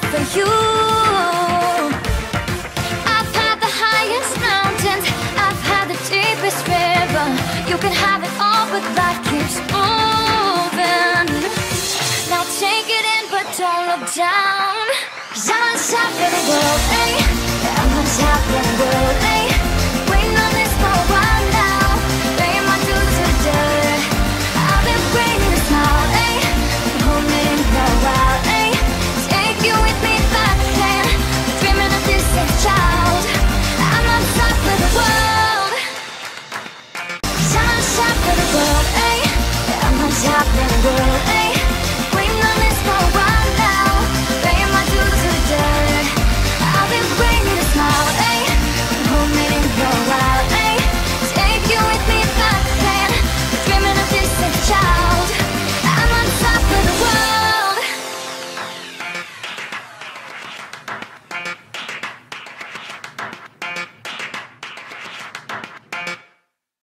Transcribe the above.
for you. I've had the highest mountains, I've had the deepest river. You can have it all, but life keeps moving. Now take it in, but don't look down. 'Cause I'm on top of the world, eh? Yeah, I'm on top of the world, eh? Waiting on this for a while now. Paying my dues to the dirt. I've been waiting to smile, eh? Been holding in for a while, eh? Take you with me if I can. Dreaming of this safe child. I'm on top of the world. 'Cause I'm on top of the world, eh? Yeah, I'm on top of the world,